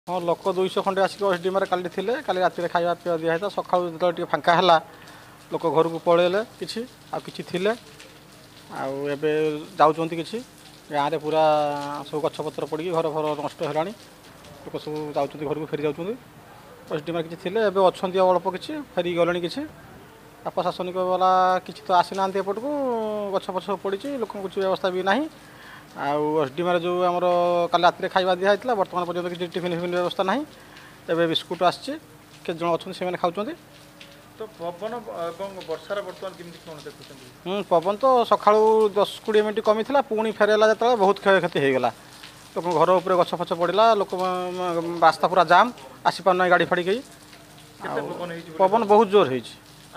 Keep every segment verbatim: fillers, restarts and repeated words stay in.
हाँ लोक दुईश खंडे आसिक एसडीएम काली थे काली राति खाଇବା पिवा दिखाई सका जो फांका है लोक घर को पलैले कि आबे जाऊँ कि गाँव में पूरा सब गछपतर पड़ी घर घर नष्ट है लोक सब जाऊँ घर को फेरी जाऊँ एसडीएम किसी थे अच्छा अल्प कि फेरिक गले कि प्रशासनिक वाला किसी तो आसी ना एपट को गछ पछ पड़ी लोक कुछ व्यवस्था भी ना आसडीएम जो आम काली राति खाଇବା दिखाई बर्तमान पर्यटन किसी टिफिन फिफिन व्यवस्था ना तेज बिस्कुट आसचे जन अच्छा से खाऊँ तो पवन वर्षार बर्तमान केमती पवन तो सका दस कोड़े मिनट कमी था पुणी फेरला जो बहुत क्षयक्षति होगा लोक घर उपर गछ फछ पड़ा लोक रास्ता पूरा जाम आसी पार ना गाड़ी फाड़ी गई पवन बहुत जोर हो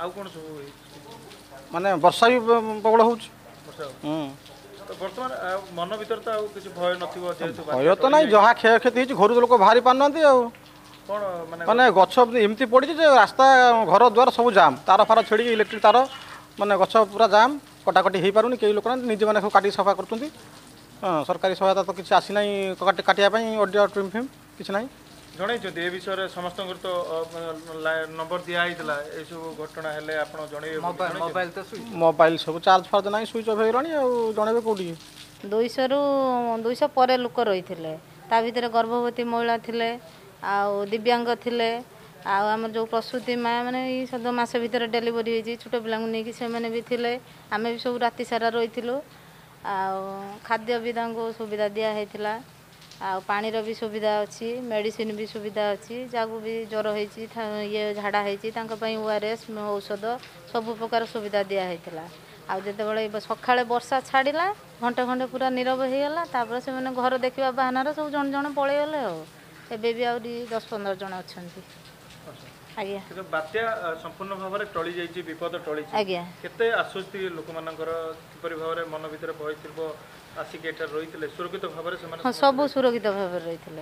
माने वर्षा भी प्रबल हो बर्तमान मन भर तो किसी भय न भय तो ना जहाँ क्षयक्षति घर लोक बाहरी पारना माने गछ एमती पड़ी रास्ता घर द्वार सब जाम तार फार छेड़ी इलेक्ट्रिक तार माने गछ पूरा जाम कटाकटी हो पारुनी कई लोक निजे मैंने काटी सफा कर सरकारी सहायता तो किसी आसी ना काटापी ऑडियो ट्रिम फिम किसी ना जन ए विषय समस्त तो नंबर दिखाई सब घटना हेले आपण जन मोबाइल तो मोबाइल सब चार्ज फार्ज ना स्विच अफ हो जनइबे कौटी दुईश रु दुईश पर लोक रही ता भर गर्भवती महिला थिले आउ दिव्यांग थिले आम जो प्रसूति माँ मैंने सद मस भर डेलीवरी होती छोट पिला नहीं से भी थिले आम भी सब राति सारा रही खाद्य भी सुविधा दिखाई आ पानीर भी सुविधा अच्छी मेडिसिन भी सुविधा अच्छी जहाँ भी ज्वर होती ये झाड़ा होती ओआरएस औषध सब प्रकार सुविधा दिखाई आते सका वर्षा छाड़ा घंटे घंटे पूरा नीरव होगला तापर से मैंने घर देखा बाहानार सब जन जन पलैगले एबे भी आउरी दस पंद्रह जन अच्छा आज्ञा बात्या संपूर्ण भाव में टली जाइए विपद टली आज्ञा केते आश्वस्ति लोक मानकर किपरि भाव में मन भीतर भय थिबो आसिक एटा रहितले सुरक्षित भाव में समान हां सब सुरक्षित भाव में रहितले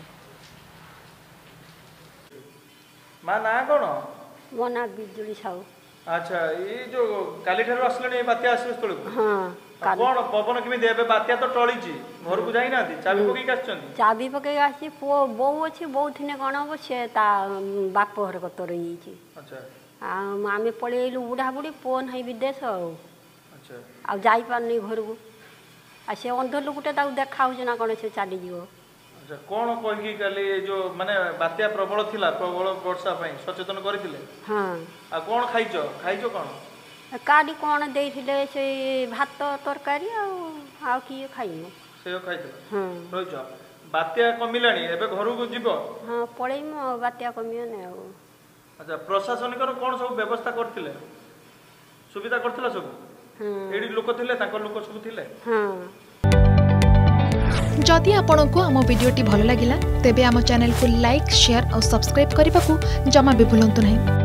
मा ना कोन मो ना बिजुली साहू अच्छा ये जो काली ठार आसले बात्या आश्वस्त स्थल को हां कौन पवन केमी देबे बात्या तो टली घर को जाई ना चाबी पकई आछन चाबी पकई आसी पो बो अछि बहुत ने कोन हो से ता बाप घर कत रही छी अच्छा आ आमे पळेलु बुढ़ा बुढ़ी फोन है विदेश अच्छा आ जाई पार नहीं घर को आ से अंध लोकटे ता देखा हो ना कोन से चली जिवो अच्छा कौन कहि काली जो माने बात्या प्रबल थिला प्रबल वर्षा पई सचेतन करथिले हां आ कौन खाइचो खाइचो कौन काडी कौन देथिले से भात तरकारी आ किए खाइनो से खाइथिले हां रोइचो बात्या कमिलानी एबे घर को जीवो हां पळेइमो बात्या कमियो ने अच्छा प्रशासनिक कौन सब व्यवस्था करथिले सुविधा करथिला सब हां एडी लोक थिले ताको लोक सब थिले हां जदि आपंक आम भिडी भल लगा तेब आम चैनल को लाइक शेयर और सब्सक्राइब करने को जमा भी भूलु नहीं।